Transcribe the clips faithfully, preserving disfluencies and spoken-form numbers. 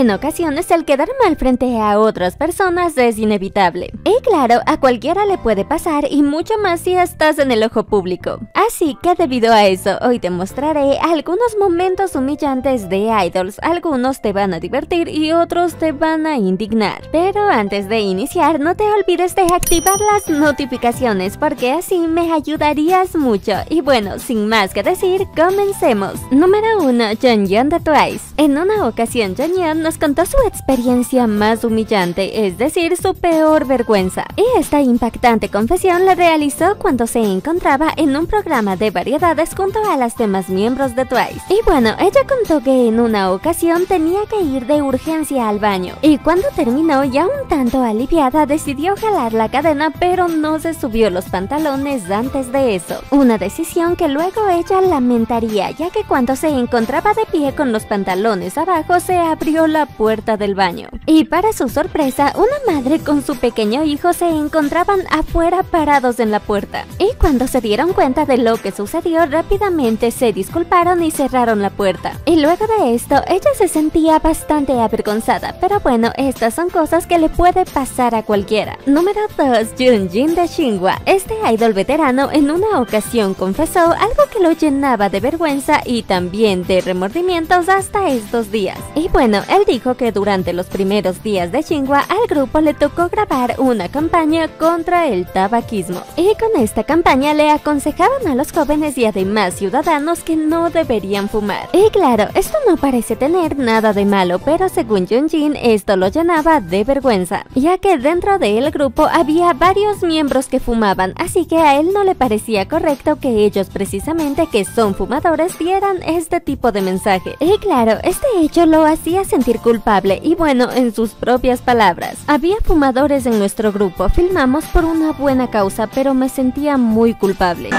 En ocasiones el quedar mal frente a otras personas es inevitable. Y claro, a cualquiera le puede pasar y mucho más si estás en el ojo público. Así que debido a eso, hoy te mostraré algunos momentos humillantes de idols. Algunos te van a divertir y otros te van a indignar. Pero antes de iniciar, no te olvides de activar las notificaciones porque así me ayudarías mucho. Y bueno, sin más que decir, comencemos. Número uno. Jonghyun de Twice. En una ocasión, Jonghyun nos contó su experiencia más humillante, es decir, su peor vergüenza. Y esta impactante confesión la realizó cuando se encontraba en un programa de variedades junto a las demás miembros de Twice. Y bueno, ella contó que en una ocasión tenía que ir de urgencia al baño. Y cuando terminó, ya un tanto aliviada, decidió jalar la cadena, pero no se subió los pantalones antes de eso. Una decisión que luego ella lamentaría, ya que cuando se encontraba de pie con los pantalones abajo, se abrió la puerta del baño. Y para su sorpresa, una madre con su pequeño hijo se encontraban afuera parados en la puerta. Y cuando se dieron cuenta de lo que sucedió, rápidamente se disculparon y cerraron la puerta. Y luego de esto, ella se sentía bastante avergonzada, pero bueno, estas son cosas que le puede pasar a cualquiera. Número dos. Junjin de Shinhwa. Este idol veterano en una ocasión confesó algo que lo llenaba de vergüenza y también de remordimientos hasta estos días. Y bueno, él dijo que durante los primeros días de Shinhwa al grupo le tocó grabar una campaña contra el tabaquismo. Y con esta campaña le aconsejaban a los jóvenes y además ciudadanos que no deberían fumar. Y claro, esto no parece tener nada de malo, pero según Junjin esto lo llenaba de vergüenza, ya que dentro del grupo había varios miembros que fumaban, así que a él no le parecía correcto que ellos precisamente que son fumadores dieran este tipo de mensaje. Y claro, este hecho lo hacía sentir culpable y bueno, en sus propias palabras: había fumadores en nuestro grupo, filmamos por una buena causa, pero me sentía muy culpable.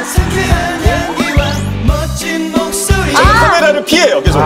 카메라를 피해요 계속.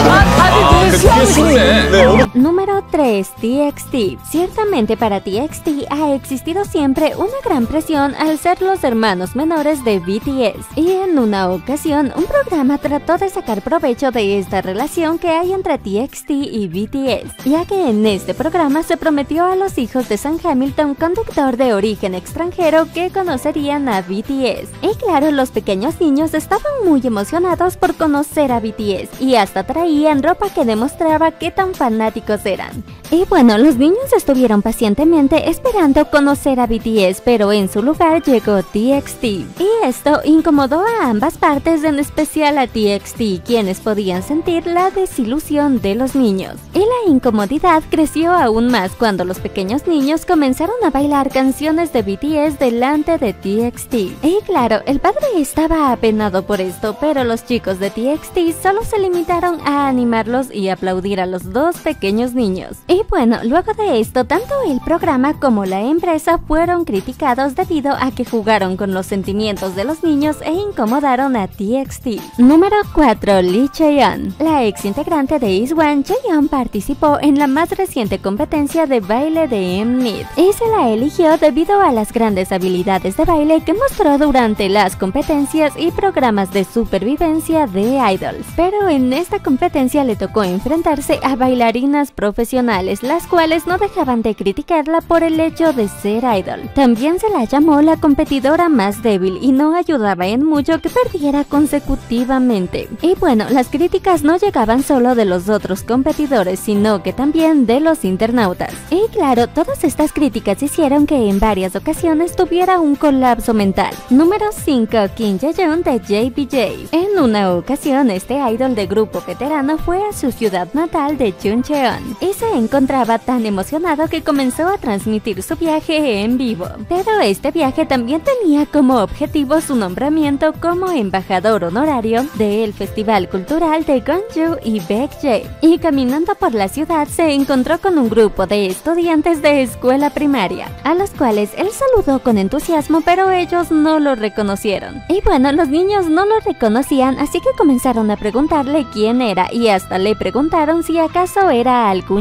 Número tres. T X T. Ciertamente para T X T ha existido siempre una gran presión al ser los hermanos menores de B T S. Y en una ocasión, un programa trató de sacar provecho de esta relación que hay entre T X T y B T S, ya que en este programa se prometió a los hijos de Sam Hamilton, conductor de origen extranjero, que conocerían a B T S. Y claro, los pequeños niños estaban muy emocionados por conocer a B T S y hasta traían ropa que demostraba qué tan fanáticos eran. Y bueno, los niños estuvieron pacientemente esperando conocer a B T S, pero en su lugar llegó T X T. Y esto incomodó a ambas partes, en especial a T X T, quienes podían sentir la desilusión de los niños. Y la incomodidad creció aún más cuando los pequeños niños comenzaron a bailar canciones de B T S delante de T X T. Y claro, el padre estaba apenado por esto, pero los chicos de T X T solo se limitaron a animarlos y aplaudir a los dos pequeños niños. Y bueno, luego de esto, tanto el programa como la empresa fueron criticados debido a que jugaron con los sentimientos de los niños e incomodaron a T X T. Número cuatro. Lee Chaeyeon. La ex integrante de I Z ONE, Chaeyeon, participó en la más reciente competencia de baile de Mnet y se la eligió debido a las grandes habilidades de baile que mostró durante las competencias y programas de supervivencia de idols. Pero en esta competencia le tocó enfrentarse a bailarinas profesionales, las cuales no dejaban de criticarla por el hecho de ser idol. También se la llamó la competidora más débil y no ayudaba en mucho que perdiera consecutivamente. Y bueno, las críticas no llegaban solo de los otros competidores, sino que también de los internautas. Y claro, todas estas críticas hicieron que en varias ocasiones tuviera un colapso mental. Número cinco. Kim Jae-young de J B J. En una ocasión, este idol de grupo veterano fue a su ciudad natal de Chuncheon y se encontraba tan emocionado que comenzó a transmitir su viaje en vivo. Pero este viaje también tenía como objetivo su nombramiento como embajador honorario del Festival Cultural de Gwangju y Baekje. Y caminando por la ciudad se encontró con un grupo de estudiantes de escuela primaria, a los cuales él saludó con entusiasmo, pero ellos no lo reconocieron. Y bueno, los niños no lo reconocían, así que comenzaron a preguntarle quién era y hasta le preguntaron si acaso era algún youtuber.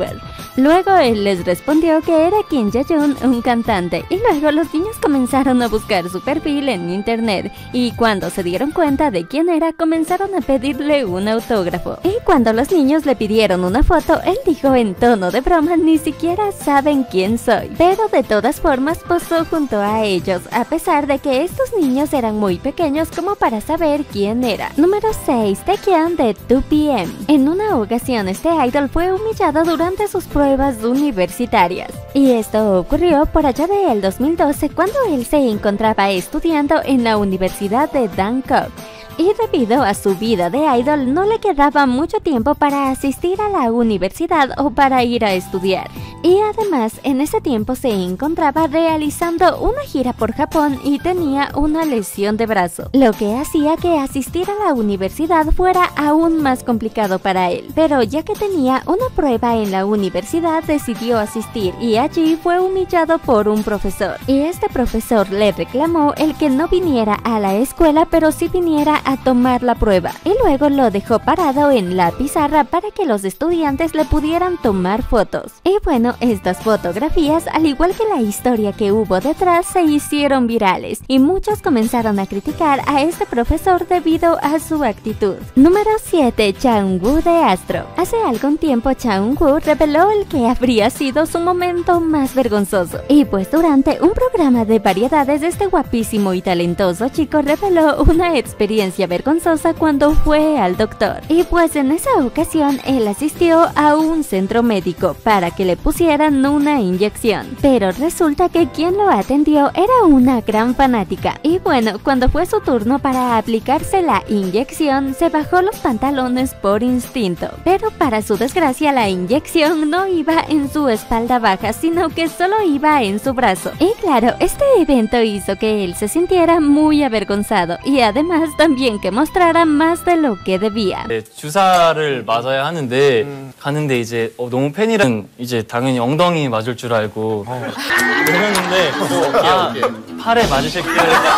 youtuber. Luego él les respondió que era Kim Jae-yoon, un cantante, y luego los niños comenzaron a buscar su perfil en internet, y cuando se dieron cuenta de quién era, comenzaron a pedirle un autógrafo. Y cuando los niños le pidieron una foto, él dijo en tono de broma: ni siquiera saben quién soy. Pero de todas formas posó junto a ellos, a pesar de que estos niños eran muy pequeños como para saber quién era. Número seis. Taecyeon de dos P M. En una ocasión este idol fue humillado durante sus pruebas universitarias, y esto ocurrió por allá del dos mil doce, cuando él se encontraba estudiando en la Universidad de Dankook. Y debido a su vida de idol no le quedaba mucho tiempo para asistir a la universidad o para ir a estudiar. Y además en ese tiempo se encontraba realizando una gira por Japón y tenía una lesión de brazo, lo que hacía que asistir a la universidad fuera aún más complicado para él. Pero ya que tenía una prueba en la universidad, decidió asistir, y allí fue humillado por un profesor. Y este profesor le reclamó el que no viniera a la escuela, pero sí viniera a tomar la prueba, y luego lo dejó parado en la pizarra para que los estudiantes le pudieran tomar fotos. Y bueno, estas fotografías, al igual que la historia que hubo detrás, se hicieron virales, y muchos comenzaron a criticar a este profesor debido a su actitud. Número siete. Chaeun-woo de Astro. Hace algún tiempo Chaeun-woo reveló el que habría sido su momento más vergonzoso, y pues durante un programa de variedades este guapísimo y talentoso chico reveló una experiencia vergonzosa cuando fue al doctor. Y pues en esa ocasión él asistió a un centro médico para que le pusieran una inyección, pero resulta que quien lo atendió era una gran fanática. Y bueno, cuando fue su turno para aplicarse la inyección, se bajó los pantalones por instinto, pero para su desgracia la inyección no iba en su espalda baja, sino que solo iba en su brazo. Y claro, este evento hizo que él se sintiera muy avergonzado, y además también que mostrara más de lo que debía. 네, 주사를 맞아야 하는데 음. 가는데 이제 어, 너무 팬이랑 이제 당연히 엉덩이 맞을 줄 알고 그랬는데 아, 팔에 맞으셨길래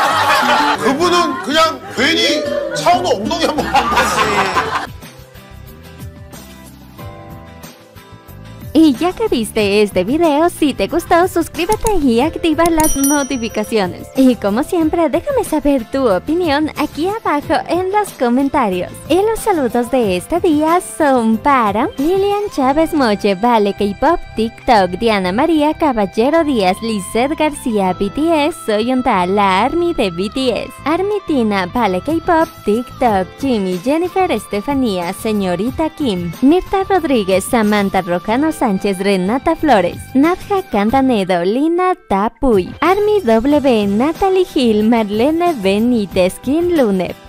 그분은 그냥 괜히 차은우 엉덩이 한번 본 거지. Y ya que viste este video, si te gustó, suscríbete y activa las notificaciones. Y como siempre, déjame saber tu opinión aquí abajo en los comentarios. Y los saludos de este día son para Lilian Chávez Moche, Vale K-Pop, TikTok, Diana María Caballero Díaz, Lizeth García, B T S, Soyonta, la Army de B T S, Armitina, Vale K-Pop, TikTok, Jimmy, Jennifer, Estefanía, Señorita Kim, Mirta Rodríguez, Samantha Rojano Sánchez, Renata Flores, Nadja Cantanedo, Lina Tapuy, Army W, Natalie Gil, Marlene Benítez, Kim Lune,